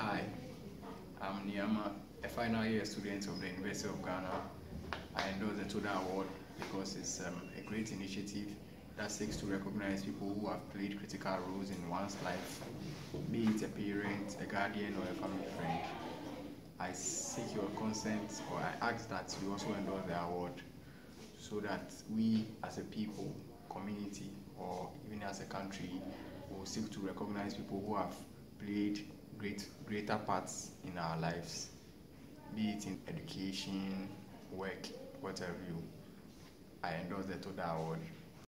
Hi, I'm Niama, a final year student of the University of Ghana. I endorse the Toda Award because it's a great initiative that seeks to recognize people who have played critical roles in one's life, be it a parent, a guardian, or a family friend. I seek your consent, or I ask that you also endorse the award so that we as a people, community, or even as a country will seek to recognize people who have played greater parts in our lives, be it in education, work, whatever you. I endorse the Toda Award.